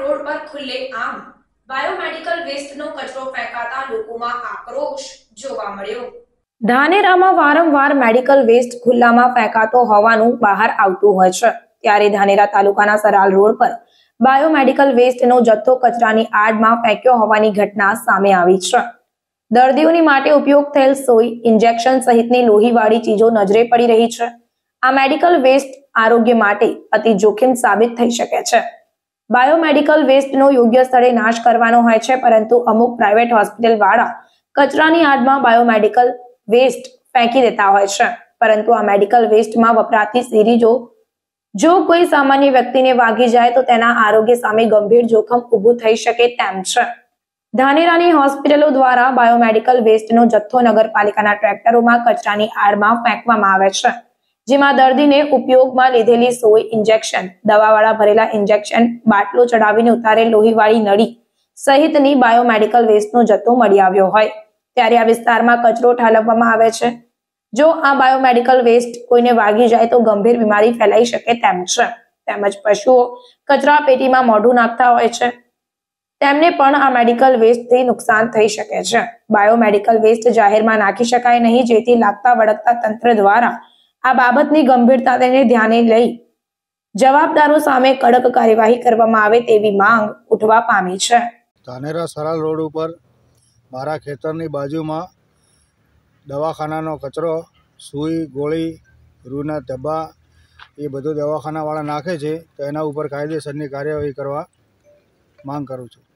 Road પર ખુલ્લેઆમ biomedical વેસ્ટનો કચરો ફેંકાતા લોકોમાં આક્રોશ જોવા મળ્યો। ધાનેરામાં વારંવાર મેડિકલ વેસ્ટ ખુલ્લામાં ફેંકાતો હોવાનું બહાર આવતું હોય છે, ત્યારે ધાનેરા તાલુકાના સરાલ રોડ પર બાયોમેડિકલ વેસ્ટનો જથ્થો કચરાની આડમાં ફેંક્યો હોવાની ઘટના સામે આવી છે। દર્દીઓની માટે ઉપયોગ થયેલ સોય, ઇન્જેક્શન સહિતની લોહીવાળી ચીજો નજરે પડી રહી છે। આ મેડિકલ વેસ્ટ આરોગ્ય માટે અતિ જોખમ સાબિત થઈ શકે છે। બાયોમેડિકલ વેસ્ટનો યોગ્ય સ્થળે નાશ કરવાનો હોય છે, પરંતુ અમુક પ્રાઇવેટ હોસ્પિટલ વાળા કચરાની આડમાં બાયોમેડિકલ વેસ્ટ ફેંકી દેતા હોય છે, પરંતુ આ મેડિકલ વેસ્ટમાં વપરાતી સિરીજો જો કોઈ સામાન્ય વ્યક્તિને વાગી જાય તો તેના આરોગ્ય સામે ગંભીર જોખમ ઊભું થઈ શકે તેમ છે। ધાનેરાની હોસ્પિટલો દ્વારા બાયોમેડિકલ વેસ્ટનો જથ્થો નગરપાલિકાના ટ્રેક્ટરોમાં કચરાની આડમાં ફેંકવામાં આવે છે, જેમાં દર્દીને ઉપયોગમાં લીધેલી સોય, ઇન્જેક્શન, દવાવાળા ભરેલા ઇન્જેક્શન, બાટલો ચડાવીને ઉતારેલ લોહીવાળી નળી સહિતની બાયોમેડિકલ વેસ્ટનો જથ્થો મળી આવ્યો હોય ત્યારે આ વિસ્તારમાં કચરો ઠાલવવામાં આવે છે। જો આ બાયોમેડિકલ વેસ્ટ કોઈને વાગી જાય તો ગંભીર બીમારી ફેલાઈ શકે તેમ છે, તેમજ પશુઓ કચરા પેટીમાં મોઢું નાખતા હોય છે, તેમને પણ આ મેડિકલ વેસ્ટથી નુકસાન થઈ શકે છે। બાયોમેડિકલ વેસ્ટ જાહેરમાં નાખી શકાય નહીં, જેથી લાગતા વળગતા તંત્ર દ્વારા આ બાબતની ગંભીરતાને ધ્યાને લઈ જવાબદારો સામે કડક કાર્યવાહી કરવામાં આવે તેવી માંગ ઉઠવા પામી છે। ધાનેરા સરાલ રોડ ઉપર મારા ખેતરની બાજુમાં દવાખાનાનો કચરો, સૂઈ, ગોળી, રૂના ડબ્બા એ બધું દવાખાનાવાળા નાખે છે, તો એના ઉપર કાયદેસરની કાર્યવાહી કરવા માંગ કરું છું।